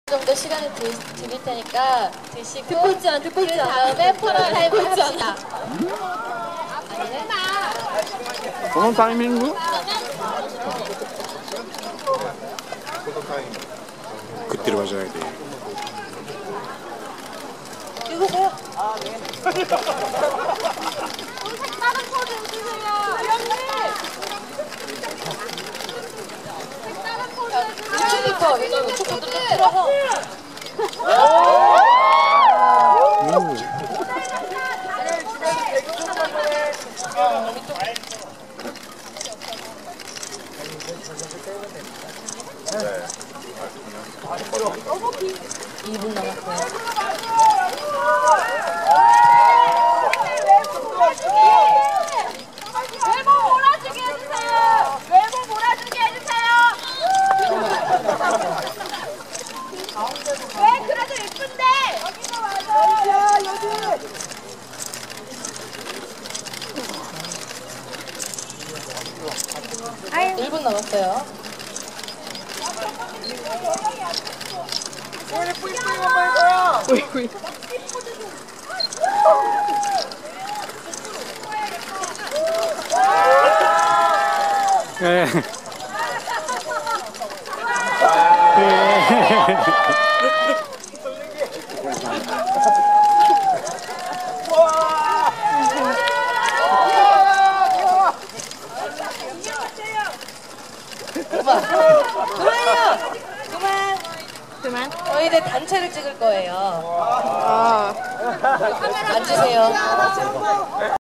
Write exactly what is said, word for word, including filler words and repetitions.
정도 시간을 드, 드릴 테니까 드시고 듣고 있지 않아, 듣고 그 있지 않아. 다음에 포토타임 합시다. このタイミング? 그때를 맞아야 돼. 읽으세요. 아, 네. 색다른 포즈 해주세요. 색다른 포즈. 우측부터 이제 우측부터 좀 틀어서. 이 분 남았어요. 외모 몰아주게 해주세요. 외모 몰아주게 해주세요. 왜 그래도 예쁜데? 여기가 맞아. 여기. 일 분 남았어요. 우리 뿌잉뿌잉 한번 해줘요. 뿌잉뿌잉. 예. 그만. 그만요. 그만. 그만. 저희들 단체를 찍을 거예요. 아. 앉으세요.